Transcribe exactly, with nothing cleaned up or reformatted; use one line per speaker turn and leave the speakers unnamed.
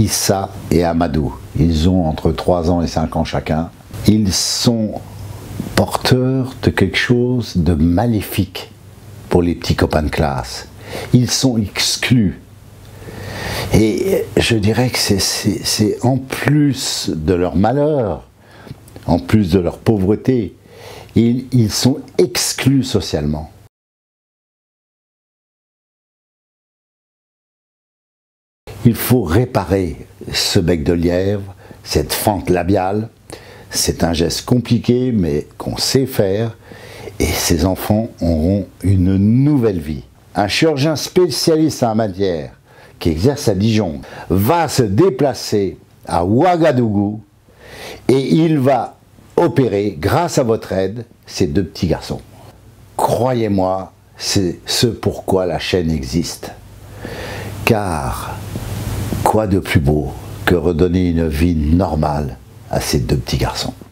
Issa et Amadou. Ils ont entre trois ans et cinq ans chacun. Ils sont porteurs de quelque chose de maléfique pour les petits copains de classe. Ils sont exclus. Et je dirais que c'est en plus de leur malheur, en plus de leur pauvreté, ils, ils sont exclus socialement. Il faut réparer ce bec de lièvre, cette fente labiale. C'est un geste compliqué, mais qu'on sait faire. Et ces enfants auront une nouvelle vie. Un chirurgien spécialiste en la matière, qui exerce à Dijon, va se déplacer à Ouagadougou et il va opérer, grâce à votre aide, ces deux petits garçons. Croyez-moi, c'est ce pourquoi la chaîne existe. Car quoi de plus beau que redonner une vie normale à ces deux petits garçons?